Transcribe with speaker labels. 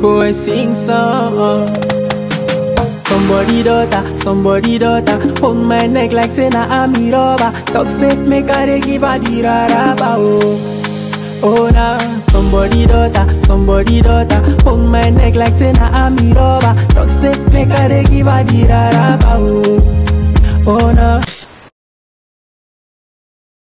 Speaker 1: go and sing song. Somebody daughter, hold my neck like say na army rubber. Talk say make I dey give her the raraba oh nah. Somebody daughter, hold my neck like say na army rubber. Talk say make I dey give her the raraba oh nah.